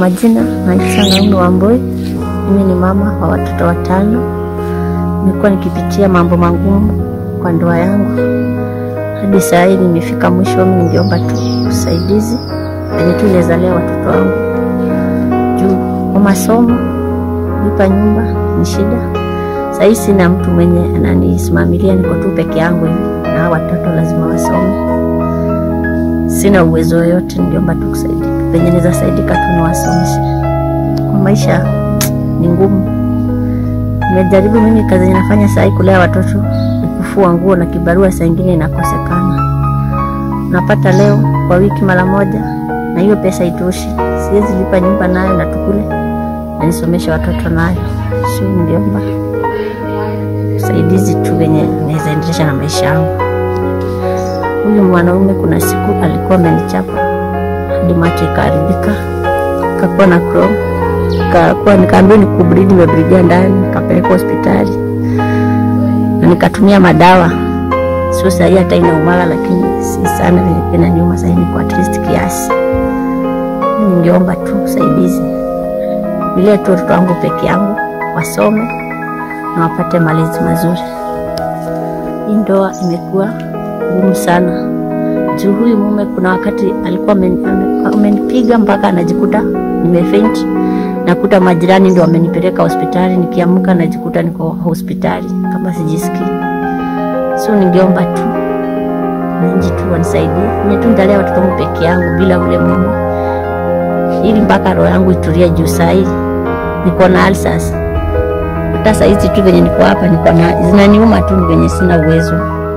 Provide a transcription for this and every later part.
majina naitwa Naomi Wambui. Mimi ni mama wa watoto 5. Nimekuwa nikipitia mambo magumu kwa ndoa yangu. Hadi saa hii nimefika mwisho. Mimi ningeomba tu usaidizi ili tulezalea watoto wangu. Juu kwa masomo, lipa nyumba ni shida. Sasa hivi sina mtu mwenye ananisimamilia, niko tu peke yangu hivi. Na watoto lazima wasome. Sina uwezo yote, ningeomba tu kusaidia. Penye naweza saidika tu ni wasomeshe. Kwa maisha ni ngumu. Nimejaribu mimi kazi ninafanya saa hii kulea watoto, kufua nguo na kibarua saa nyingine inakosekana. Napata leo kwa wiki mara moja na hiyo pesa itoshi. Siwezi lipa nyumba nayo na tukule na nisomeshe watoto nayo. Sio, ningeomba usaidizi tu venye naweza endelesha na maisha yangu. Huyu mwanaume kuna siku alikuwa amenichapa hadi macho ikaharibika, kakuwa na chrome, nikaambiwa nikubreed, nimebreedia ndani, nikapeleka hospitali na nikatumia madawa. Sio sahi hata inauma, lakini si sana vile pena nyuma, sasa ni kwa at least kiasi. Ningeomba tu usaidizi vile tu watoto wangu peke yangu wasome na wapate malezi mazuri. Hii ndoa imekuwa ngumu sana. Juu huyu mume kuna wakati alikuwa amenipiga mpaka anajikuta nimefaint. Nakuta majirani ndio wamenipeleka hospitali, nikiamka najikuta niko hospitali kama sijisikii. So ningeomba tu ninji tu wanisaidie. Mimi tu ndalea watoto wangu peke yangu bila ule mume. Ili mpaka roho yangu itulie juu saa hii niko na ulcers. Hata saa hizi tu venye niko hapa niko na zinaniuma tu venye sina uwezo.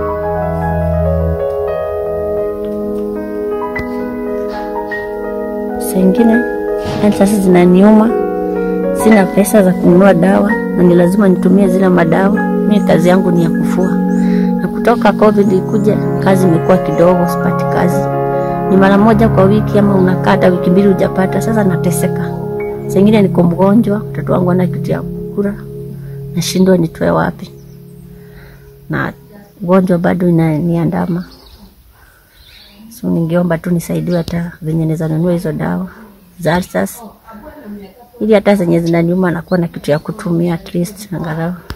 Sengine sasa zinaniuma, sina pesa za kununua dawa na ni lazima nitumie zile madawa. Mimi kazi yangu ni ya kufua. Na kutoka COVID ikuja kazi imekuwa kidogo, sipati kazi. Ni mara moja kwa wiki ama unakata wiki 2 hujapata. Sasa nateseka. Sengine niko mgonjwa, mtoto wangu ana kitu ya kukula. Nashindwa nitoe wapi. Na ugonjwa bado inaniandama. So ningeomba tu nisaidiwe hata venye naweza nunua hizo dawa za ulcers, ili hata zenye zinaniuma nakuwa na kitu ya kutumia at least angalau.